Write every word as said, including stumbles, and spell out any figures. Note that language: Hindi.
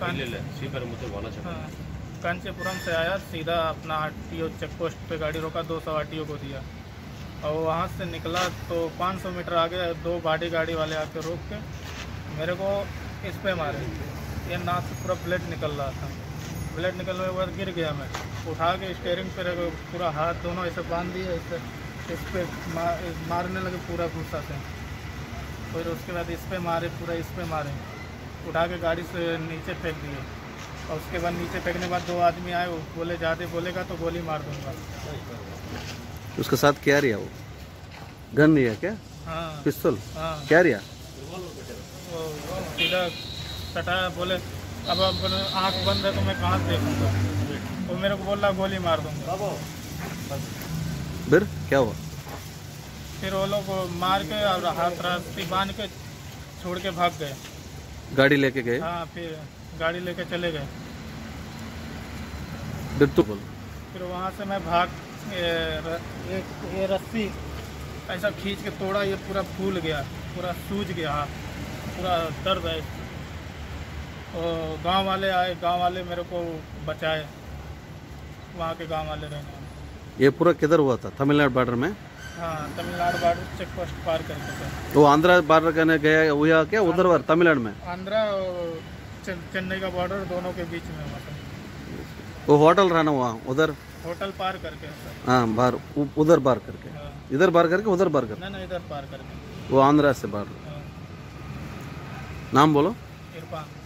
हाँ, कांचीपुरम से आया, सीधा अपना आरटीओ चेक पोस्ट पे गाड़ी रोका, दो सौ आरटीओ को दिया और वहाँ से निकला तो पाँच सौ मीटर आगे दो बाडी गाड़ी वाले आके रोक के मेरे को इस पे मारे। ये नाक से पूरा ब्लड निकल रहा था। ब्लड निकलने के बाद गिर गया मैं, उठा के स्टीयरिंग पे पूरा हाथ दोनों ऐसे बांध दिए, ऐसे इस पे मार, मारने लगे पूरा गुस्सा से। फिर उसके बाद इस पे मारे, पूरा इस पे मारे, उठा के गाड़ी से नीचे फेंक दिए और उसके बाद नीचे फेंकने के बाद दो आदमी आए, वो बोले ज़्यादा बोलेगा तो गोली मार दूंगा। उसके साथ क्या रिया? वो गन रिया क्या? हाँ, पिस्तौल? हाँ, क्या रिया? वो सीधा सटाया, बोले अब अब आँख बंद है तो मैं कहाँ से देखूँगा, तो मेरे को बोल रहा गोली मार दूंगा। फिर क्या हुआ? फिर वो लोग मार के और हाथ रास्ती बांध के छोड़ के भाग गए। गाड़ी लेके गए? हाँ, फिर गाड़ी लेके चले गए। फिर तो बोल। फिर वहाँ से मैं भाग एक ये रस्सी ऐसा खींच के तोड़ा, ये पूरा फूल गया, पूरा सूज गया हाथ, पूरा दर्द है। और गांव वाले आए, गांव वाले मेरे को बचाए, वहाँ के गांव वाले रहने। ये पूरा किधर हुआ था? तमिलनाडु बॉर्डर में? हाँ, तमिलनाडु बॉर्डर चेक पोस्ट पार करके थे। वो आंध्रा बॉर्डर करने गया हुआ क्या उधर वार तमिलनाडु में? आंध्रा और चेन्नई का बॉर्डर दोनों के बीच में हुआ था। वो होटल रहना हुआ उधर? होटल पार करके। हाँ, बाहर उधर बार करके। हाँ। इधर बार करके उधर बार करके? नहीं नहीं, इधर पार करके। वो आंध्रा से बाहर। हाँ। नाम बोलो। इरफान।